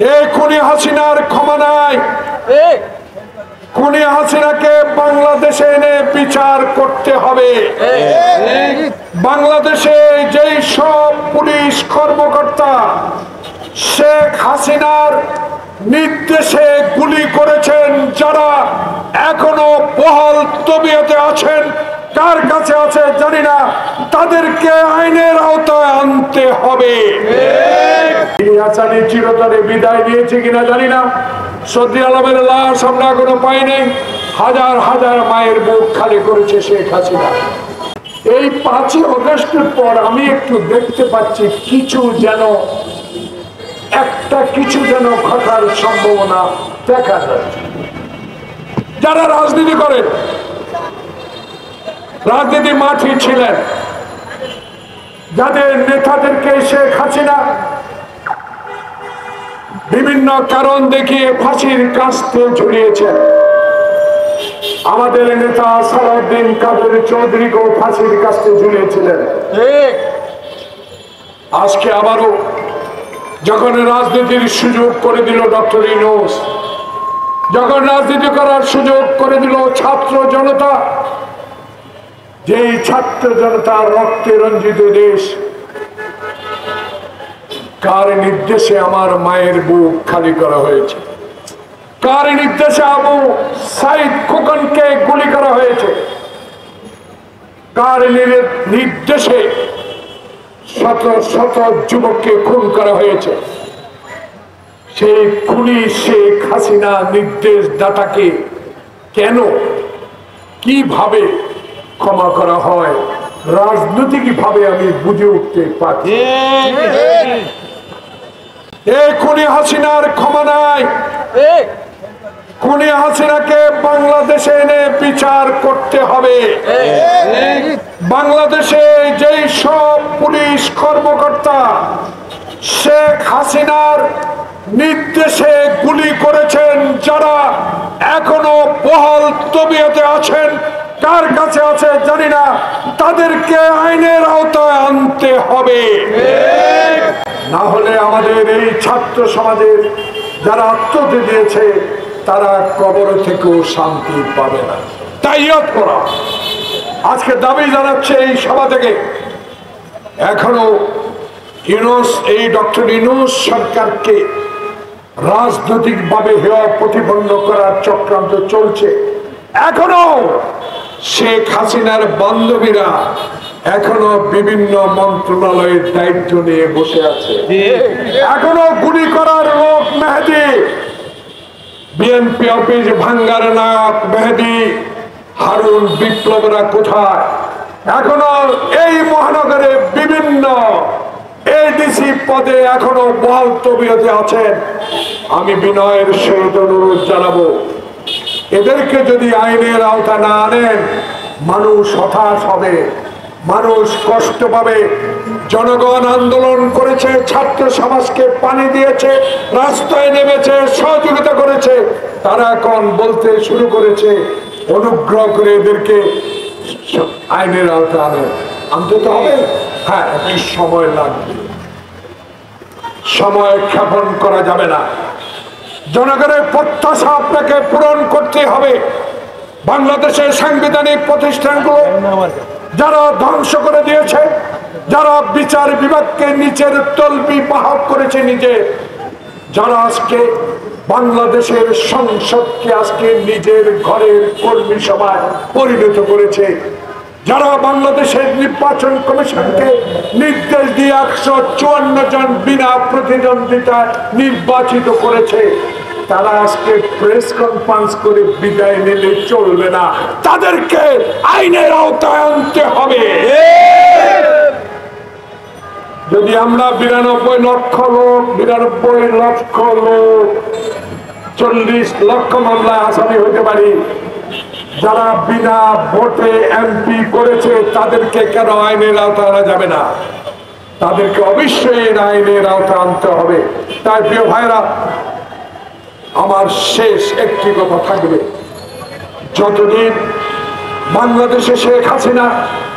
এই খুনি হাসিনার ক্ষমা নাই। খুনি হাসিনাকে বাংলাদেশে এনে বিচার করতে হবে। বাংলাদেশে যেই সব পুলিশ কর্মকর্তা শেখ হাসিনার নির্দেশে গুলি করেছেন, যারা এখনো বহাল তবিয়তে আছেন, কার কাছে আছে জানি না, তাদেরকে আইনের আওতায় আনতে হবে। চিরতরে বিদায় নিয়েছে কিনা জানি না, সৌদি আলমের লাশ আমরা এখনো পাইনি। হাজার হাজার মায়ের বুক খালি করেছে শেখ হাসিনা। এই 5ই আগস্টের পর আমি একটু দেখতে পাচ্ছি কিছু যেন ঘটার সম্ভাবনা দেখা যাচ্ছে। যারা রাজনীতি করেন, রাজনীতি মাঠে ছিলেন, যাদের নেতাদেরকে শেখ হাসিনা বিভিন্ন কারণ দেখিয়ে ফাঁসির কাস্তে ঝুলিয়েছেন, আমাদের নেতা সালাউদ্দিন কাদের চৌধুরীকেও ফাঁসির কাস্তে ঝুলিয়েছিলেন। আজকে আবারও যখন রাজনীতির সুযোগ করে দিল ডক্টর ইউনূস, যখন রাজনীতি করার সুযোগ করে দিল ছাত্র জনতা, যেই ছাত্র জনতার রক্তে রঞ্জিত দেশ, কার নির্দেশে আমার মায়ের বুক খালি করা হয়েছে? কার নির্দেশে আবু সাইদ খোকনকে গুলি করা হয়েছে? কার নির্দেশে শত শত যুবককে খুন করা হয়েছে? সেই খুনি শেখ হাসিনা নির্দেশদাতাকে কেন, কিভাবে ক্ষমা করা হয় রাজনৈতিক ভাবে আমি বুঝে উঠতে পারছি। এই খুনি হাসিনার ক্ষমা নাই। খুনি হাসিনাকে বাংলাদেশে এনে বিচার করতে হবে। বাংলাদেশে যেই সব পুলিশ কর্মকর্তা শেখ হাসিনার নির্দেশে গুলি করেছেন, যারা এখনো বহাল তবিয়তে আছেন, কার কাছে আছে জানি না, তাদেরকে আইনের আওতায় আনতে হবে। না হলে আমাদের এই ছাত্র সমাজের যারা আত্মহত্যা দিয়েছে, তারা কবর থেকেও শান্তি পাবে না। তাই করা আজকে দাবি জানাচ্ছে এই সভা থেকে, এখনো ইউনূস, এই ডক্টর ইউনূস সরকারকে রাজনৈতিক ভাবে হেয় প্রতিপন্ন করার চক্রান্ত চলছে। এখনো শেখ হাসিনার বান্ধবীরা এখনো বিভিন্ন মন্ত্রণালয়ের দায়িত্ব নিয়ে বসে আছে। এখনো গুলি করার লোক মেহেদী, বিএনপি অফিস ভাঙ্গার নায়ক মেহেদী, হারুন বিপ্লবরা কোথায়? এখনো এই মহানগরে বিভিন্ন এডিসি পদে এখনো বহাল তবিয়তে আছেন। আমি বিনয়ের সহিত অনুরোধ জানাবো, এদেরকে যদি আইনের আওতা না আনেন, মানুষ হতাশ হবে, মানুষ কষ্ট পাবে। জনগণ আন্দোলন করেছে, ছাত্র সমাজকে পানি দিয়েছে, রাস্তায় নেমেছে, সহযোগিতা করেছে। তারা এখন বলতে শুরু করেছে, অনুগ্রহ করে এদেরকে আইনের আওতা আনতে তো হবে। হ্যাঁ, একটু সময় লাগবে, সময় ক্ষেপণ করা যাবে না। জনগণের প্রত্যাশা আপনাকে পূরণ করতে হবে। বাংলাদেশের সাংবিধানিক প্রতিষ্ঠানগুলো যারা ধ্বংস করে দিয়েছে, যারা বিচার বিভাগকে নিচের তলবি বাহক করেছে নিজে, যারা আজকে বাংলাদেশের সংসদকে আজকে নিজের ঘরের কর্মী সভায় পরিণত করেছে, যারা বাংলাদেশের নির্বাচন কমিশনকে নির্দেশ দিয়ে 154 জন বিনা প্রতিদ্বন্দ্বিতায় নির্বাচিত করেছে, তারা আজকে প্রেস কনফারেন্স করে বিদায় নিলে চলবে না, তাদেরকে আইনের আওতায় আনতে হবে। যদি আমরা 92 লক্ষ লোক 40 লক্ষ মামলায় আসামি হতে পারি, যারা বিনা ভোটে এমপি করেছে তাদেরকে কেন আইনের আওতায় আনা যাবে না? তাদেরকে অবশ্যই আইনের আওতায় আনতে হবে। তাই প্রিয় ভাইরা, আমার শেষ একটি কথা থাকবে, যতদিন বাংলাদেশে শেখ হাসিনা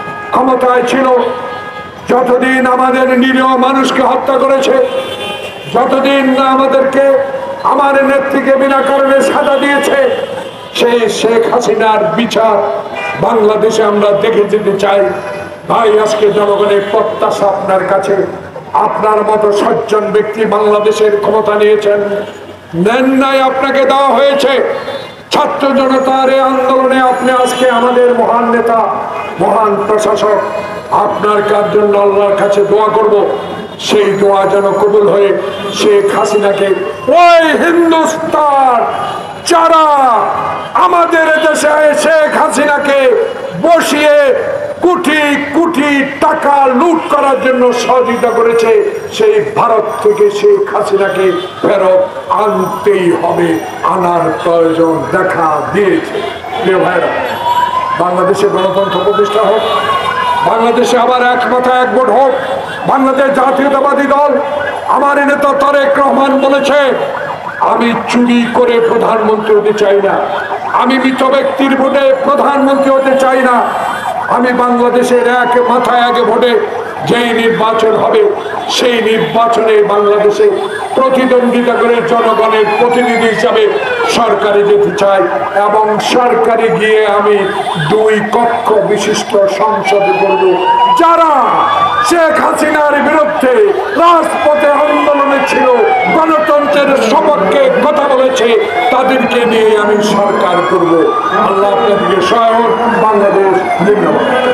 ক্ষমতায় ছিল, যতদিন আমাদের নিরীহ মানুষকে হত্যা করেছে, যতদিন না আমাদেরকে আমার নেত্রীকে বিনা কারণে সাজা দিয়েছে, সেই শেখ হাসিনার বিচার বাংলাদেশে আমরা দেখে যেতে চাই। ভাই, আজকে জনগণের প্রত্যাশা আপনার কাছে। আপনার মতো সজ্জন ব্যক্তি বাংলাদেশের ক্ষমতা নিয়েছেন, নেন নাই, আপনাকে দেওয়া হয়েছে। ছাত্র জনতার এই আন্দোলনে আপনি আজকে আমাদের মহান নেতা, মহান প্রশাসক। আপনার কার জন্য আল্লাহর কাছে দোয়া করব, সেই দোয়া যেন কবুল হয়ে শেখ হাসিনাকে, ওই হিন্দুস্তান যারা আমাদের দেশে শেখ হাসিনাকে বসিয়ে কোটি কোটি টাকা লুট করার জন্য সহযোগিতা করেছে, সেই ভারত থেকে শেখ হাসিনাকে ফেরত আনতেই হবে, আনার প্রয়োজন দেখা দিয়েছে। প্রিয় ভাইরা, বাংলাদেশে গণতন্ত্র প্রতিষ্ঠা হোক, বাংলাদেশে আবার এক মাথায় এক ভোট হোক, বাংলাদেশ জাতীয়তাবাদী দল, আমার নেতা তারেক রহমান বলেছে, আমি চুরি করে প্রধানমন্ত্রী হতে চাই না, আমি মৃত ব্যক্তির ভোটে প্রধানমন্ত্রী হতে চাই না। আমি বাংলাদেশের এক মাথায় এক ভোটে যেই নির্বাচন হবে, সেই নির্বাচনে বাংলাদেশে প্রতিদ্বন্দ্বিতা করে জনগণের প্রতিনিধি হিসাবে সরকারে যেতে চাই, এবং সরকারে গিয়ে আমি 2 কক্ষ বিশিষ্ট সংসদ করব। যারা শেখ হাসিনার বিরুদ্ধে রাজপথে আন্দোলনে ছিল, গণতন্ত্রের সপক্ষে কথা বলেছে, তাদেরকে নিয়ে আমি সরকার করব। আল্লাহ আপনাদেরকে সহায় হোক। বাংলাদেশ জিন্দাবাদ।